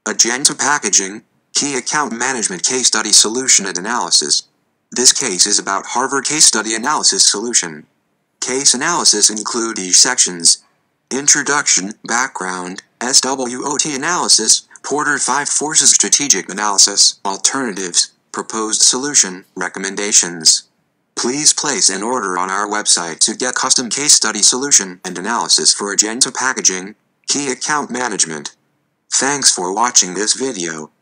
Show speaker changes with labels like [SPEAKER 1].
[SPEAKER 1] Ajanta Packaging, Key Account Management Case Study Solution and Analysis. This case is about Harvard Case Study Analysis Solution. Case analysis include these sections: Introduction, Background, SWOT Analysis, Porter 5 Forces Strategic Analysis, Alternatives, Proposed Solution, Recommendations. Please place an order on our website to get custom case study solution and analysis for Ajanta Packaging, Key Account Management. Thanks for watching this video.